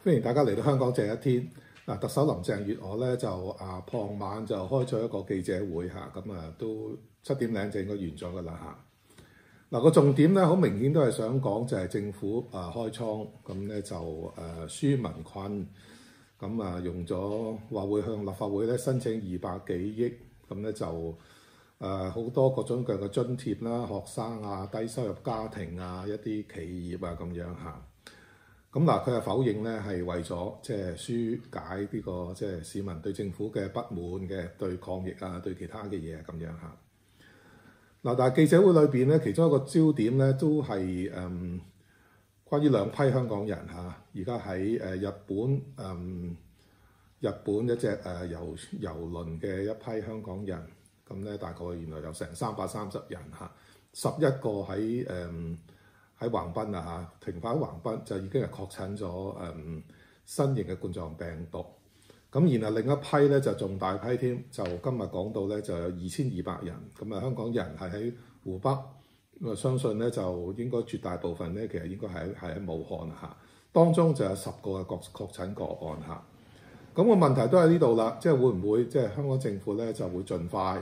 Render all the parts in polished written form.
歡迎大家嚟到香港這一天。特首林鄭月娥咧就傍晚就開咗一個記者會嚇，咁都7點零就應該完咗噶啦嚇。個重點咧好明顯都係想講就係政府開倉，咁咧就紓民困，咁用咗話會向立法會咧申請200幾億，咁咧就好多各種各樣嘅津貼啦，學生低收入家庭一啲企業咁樣嚇。咁佢係否認咧係為咗即係紓解呢個即係市民對政府嘅不滿嘅，對抗疫對其他嘅嘢咁樣嚇。但係記者會裏邊咧，其中一個焦點咧都係關於2批香港人嚇，而家喺日本一隻郵輪嘅一批香港人，咁咧大概原來有成330人嚇，11個喺橫濱停返喺橫濱就已經係確診咗新型嘅冠狀病毒。咁然後另一批咧就仲大批添，就今日講到咧就有2200人。咁香港人係喺湖北，我相信咧就應該絕大部分咧其實應該係喺武漢嚇。當中就有10個嘅確診個案嚇。咁個問題都喺呢度啦，即係會唔會即係香港政府咧就會盡快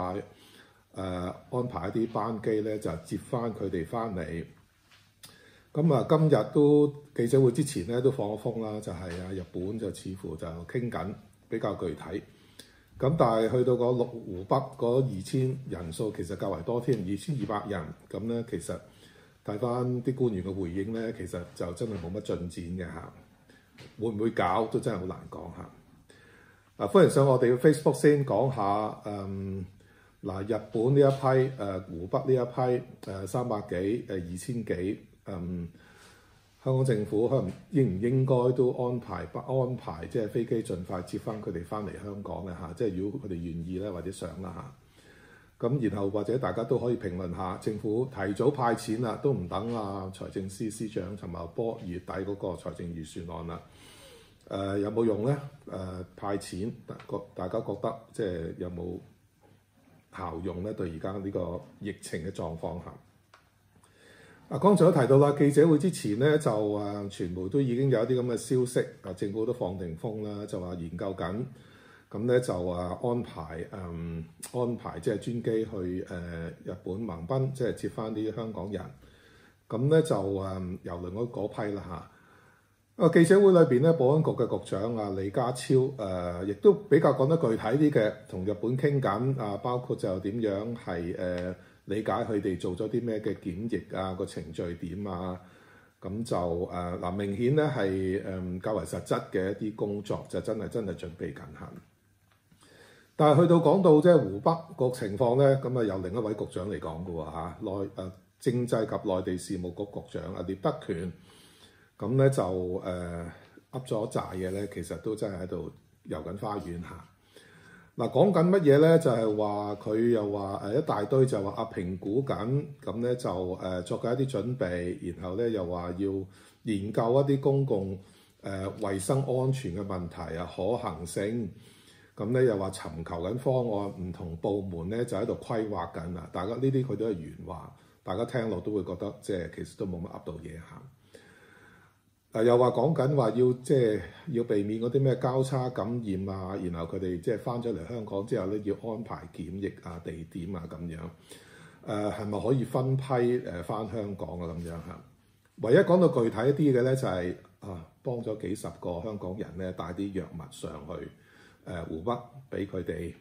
安排一啲班機咧就接翻佢哋翻嚟。咁今日都記者會之前咧都放咗風啦，就係日本就似乎就傾緊比較具體。咁但係去到湖北嗰2000人數其實較為多添，2200人。咁咧其實睇翻啲官員嘅回應咧，其實就真係冇乜進展嘅嚇。會唔會搞都真係好難講嚇。歡迎上我哋嘅 Facebook 先講下日本呢一批湖北呢一批300幾2000幾。香港政府可能應唔應該都安排即係飛機盡快接翻佢哋翻嚟香港咧嚇，即係如果佢哋願意咧或者想啦嚇。咁然後或者大家都可以評論下，政府提早派錢啦，都唔等財政司司長陳茂波2月底嗰個財政預算案啦。有冇用咧？派錢大家覺得即係有冇效用咧？對而家呢個疫情嘅狀況下。剛才都提到啦，記者會之前咧就傳媒都已經有一啲咁嘅消息，政府都放定風啦，就話研究緊，咁咧就安排即係專機去日本橫濱，即係接翻啲香港人，咁咧就郵輪嗰批啦嚇。記者會裏邊咧，保安局嘅局長李家超亦都比較講得具體啲嘅，同日本傾緊包括就點樣係理解佢哋做咗啲咩嘅檢疫個程序點咁就明顯咧係較為實質嘅一啲工作就真係準備緊行。但係去到講到即係湖北個情況咧，咁由另一位局長嚟講嘅喎嚇，政制及內地事務局局長聶德權，咁咧就噏咗一紮嘢咧，其實都真係喺度遊緊花園嚇。講緊乜嘢咧？就係話佢又話一大堆就話評估緊，咁咧就作緊一啲準備，然後咧又話要研究一啲公共衞生安全嘅問題可行性，咁咧又話尋求緊方案，唔同部門咧就喺度規劃緊啦。大家呢啲佢都係原話，大家聽落都會覺得即係其實都冇乜噏到嘢行。又話講緊話要避免嗰啲咩交叉感染然後佢哋即係翻咗嚟香港之後咧要安排檢疫地點咁樣，係咪可以分批翻香港咁樣嚇？唯一講到具體一啲嘅咧就係幫咗幾10個香港人咧帶啲藥物上去湖北俾佢哋。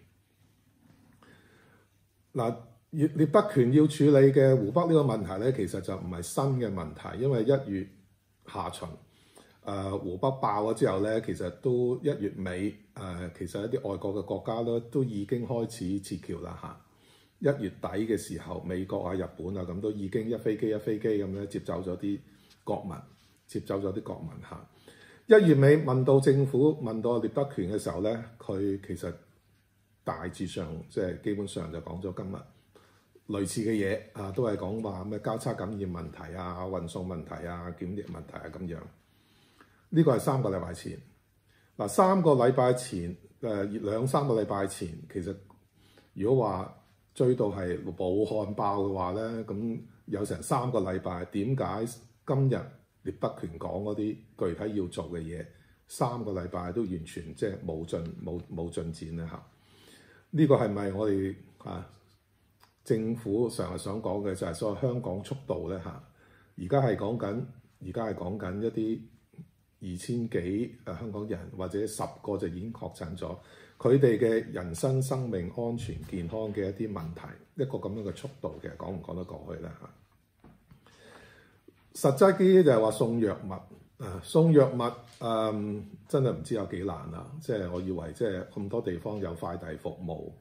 聶德權要處理嘅湖北呢個問題咧，其實就唔係新嘅問題，因為1月下旬湖北爆咗之後咧，其實都1月尾其實一啲外國嘅國家咧都已經開始撤僑啦嚇。1月底嘅時候，美國日本咁都已經一飛機咁咧接走咗啲國民嚇。1月尾問到政府問到聶德權嘅時候咧，佢其實大致上即係基本上就講咗今日類似嘅嘢都係講話咩交叉感染問題運送問題檢疫問題咁樣。呢個係3個禮拜前。3個禮拜前2-3個禮拜前，其實如果話追到係武漢爆嘅話咧，咁有成3個禮拜，點解今日聶德權講嗰啲具體要做嘅嘢，3個禮拜都完全即係冇進展咧嚇。呢個係咪我哋政府成日想講嘅就係所謂香港速度咧嚇？而家係講緊一啲2000幾香港人或者10個就已經確診咗，佢哋嘅人身生命安全健康嘅一啲問題，一個咁樣嘅速度其實講唔講得過去咧嚇？實際啲就係話送藥物，送藥物真係唔知有幾難啦。即係我以為即係咁多地方有快遞服務，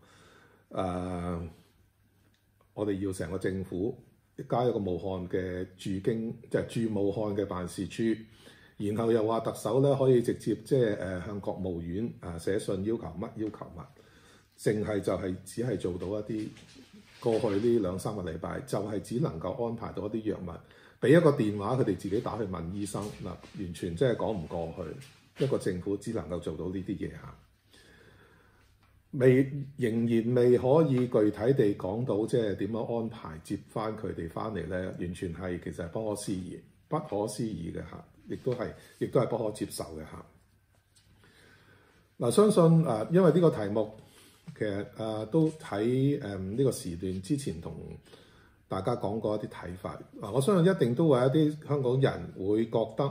我哋要成個政府加一個武漢嘅駐京，即係駐武漢嘅辦事處，然後又話特首咧可以直接即係向國務院寫信要求乜，淨係就係只係做到一啲過去呢2-3個禮拜，就係只能夠安排到一啲藥物。俾一個電話，佢哋自己打去問醫生嗱，完全即係講唔過去。一個政府只能夠做到呢啲嘢嚇，仍然未可以具體地講到即係點樣安排接翻佢哋翻嚟咧，完全係其實係不可思議嘅嚇，亦都係不可接受嘅嚇。嗱，相信因為呢個題目其實都喺呢個時段之前同大家講過一啲睇法，我相信一定都會有一啲香港人會覺得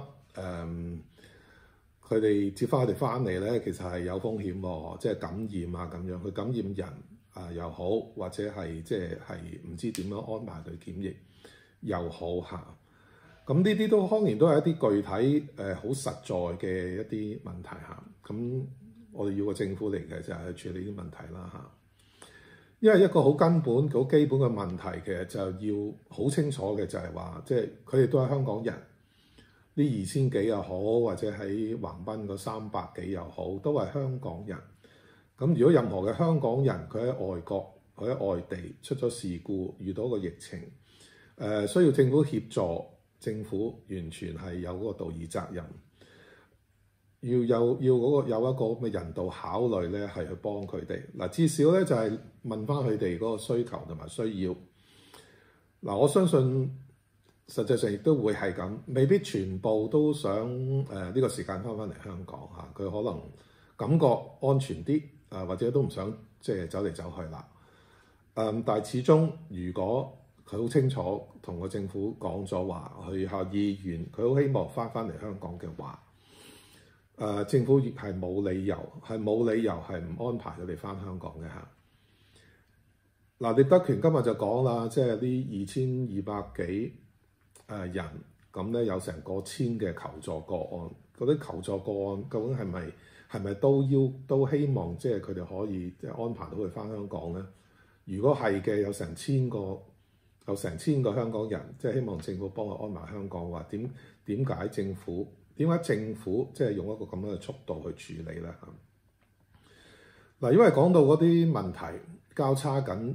佢哋接翻佢哋翻嚟咧，其實係有風險喎，即係感染啊咁樣，佢感染人又好，或者係即係唔知點樣安排佢檢疫又好嚇。咁呢啲都當然都係一啲具體好實在嘅一啲問題嚇。咁我哋要個政府嚟嘅就係去處理啲問題啦嚇。因為一個好根本、好基本嘅問題，其實就要好清楚嘅就係話，即係佢哋都係香港人，呢2000幾又好，或者喺橫濱嗰300幾又好，都係香港人。咁如果任何嘅香港人佢喺外國、佢喺外地出咗事故，遇到個疫情，需要政府協助，政府完全係有嗰個道義責任。要有一個咁嘅人道考慮咧，係去幫佢哋嗱。至少咧就係問翻佢哋嗰個需求同埋需要嗱。我相信實際上亦都會係咁，未必全部都想呢個時間翻嚟香港嚇。佢可能感覺安全啲或者都唔想即係走嚟走去啦。但係始終如果佢好清楚同個政府講咗話，佢有意願，佢好希望翻嚟香港嘅話。政府亦係冇理由係唔安排佢哋翻香港嘅嚇。嗱，聶德權今日就講啦，即係呢2200幾人咁咧，有成過千嘅求助個案。嗰啲求助個案究竟係咪都希望即係佢哋可以即係安排到佢翻香港咧？如果係嘅，有成千個香港人即係希望政府幫佢安排香港嘅話，點解政府即係用一個咁樣嘅速度去處理咧嚇？嗱，因為講到嗰啲問題交叉感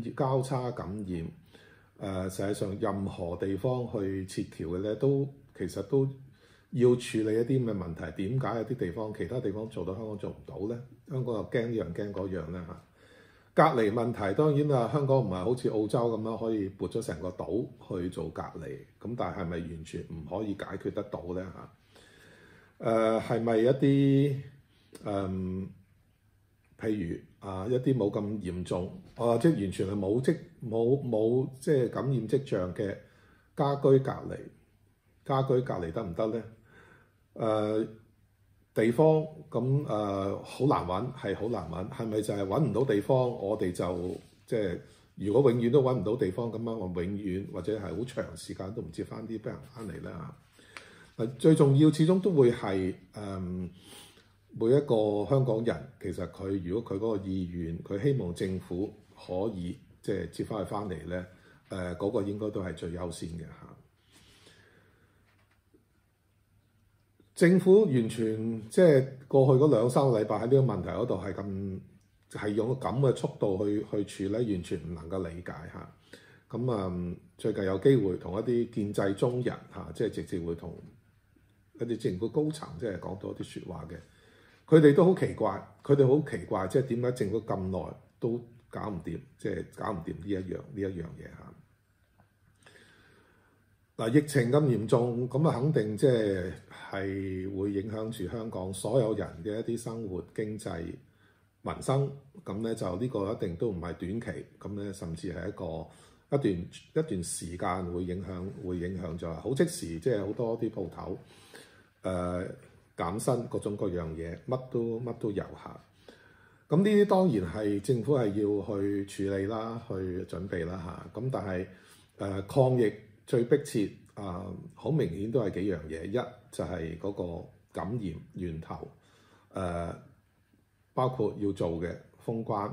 染，實際上任何地方去協調嘅咧，其實都要處理一啲咁嘅問題。點解有啲地方其他地方做到香港做唔到咧？香港又驚呢樣驚嗰樣咧嚇。隔離問題當然啦，香港唔係好似澳洲咁樣可以撥咗成個島去做隔離，咁但係咪完全唔可以解決得到咧嚇？係咪一啲譬如一啲冇咁嚴重，即係完全係冇即係感染跡象嘅家居隔離得唔得咧？地方咁好難揾，係咪就係揾唔到地方？我哋就即係如果永遠都揾唔到地方咁樣，我永遠或者係好長時間都唔接翻啲病人翻嚟啦。最重要始終都會係每一個香港人，其實佢如果佢嗰個意願，佢希望政府可以即係接翻佢翻嚟咧，嗰個應該都係最優先嘅嚇。政府完全即係過去嗰2-3個禮拜喺呢個問題嗰度係用咁嘅速度去處理，完全唔能夠理解嚇。咁最近有機會同一啲建制中人嚇，即係直接會同一啲政府高層即係講到一啲説話嘅，佢哋都好奇怪，即係點解政府咁耐都搞唔掂，即係搞唔掂呢一樣嘢嚇。 嗱，疫情咁嚴重，咁啊肯定即係會影響住香港所有人嘅一啲生活、經濟、民生。咁咧就呢個一定都唔係短期，咁咧甚至係一段時間會影響咗，好即時，即係好多啲鋪頭減薪，各種各樣嘢，乜都有下。咁呢啲當然係政府係要去處理啦，去準備啦嚇。咁但係抗疫最迫切好明顯都係幾樣嘢，一就係嗰個感染源頭，包括要做嘅封關、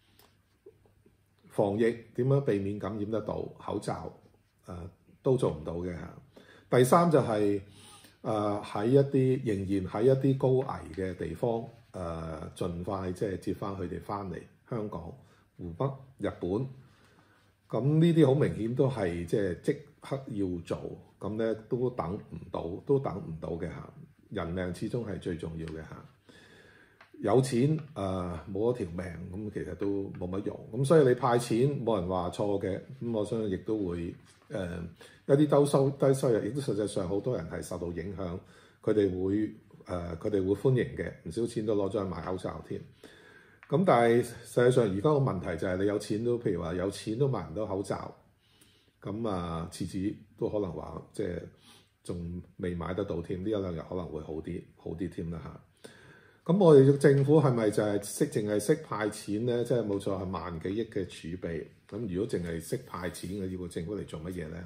防疫點樣避免感染得到，口罩都做唔到嘅嚇。第三就係喺一啲仍然喺一啲高危嘅地方，盡快即係接翻佢哋翻嚟香港、湖北、日本。咁呢啲好明顯都係即刻要做，咁咧都等唔到嘅嚇。人命始終係最重要嘅嚇。有錢冇咗條命，咁其實都冇乜用。咁所以你派錢冇人話錯嘅，咁我相信亦都會一啲低收入，亦都實際上好多人係受到影響，佢哋會歡迎嘅，唔少錢都攞咗去買口罩添。咁但係實際上而家個問題就係你有錢都，譬如話有錢都買唔到口罩，咁廁紙都可能話即係仲未買得到添，呢一兩日可能會好啲添啦嚇。咁我哋政府係咪就係淨係識派錢咧？即係冇錯係萬幾億嘅儲備。咁如果淨係識派錢嘅，要個政府嚟做乜嘢咧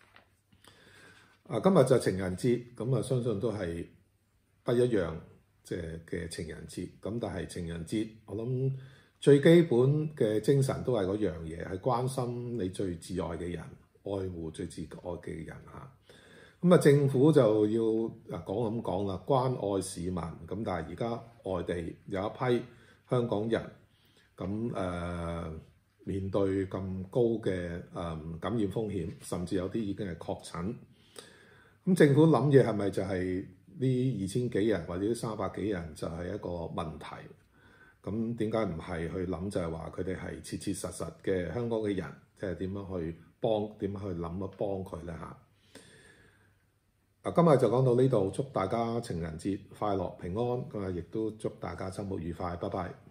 嚇？今日就情人節，咁相信都係不一樣即係嘅情人節。咁但係情人節，我諗最基本嘅精神都係嗰樣嘢，係關心你最至愛嘅人，愛護最至愛嘅人嚇。咁政府就要講啦，關愛市民。咁但係而家外地有一批香港人，咁面對咁高嘅感染風險，甚至有啲已經係確診。咁政府諗嘢係咪就係呢2000幾人或者300幾人就係一個問題？咁點解唔係去諗就係話佢哋係切切實實嘅香港嘅人，即係點樣去諗幫佢咧嚇？今日就講到呢度，祝大家情人節快樂平安，亦都祝大家週末愉快，拜拜。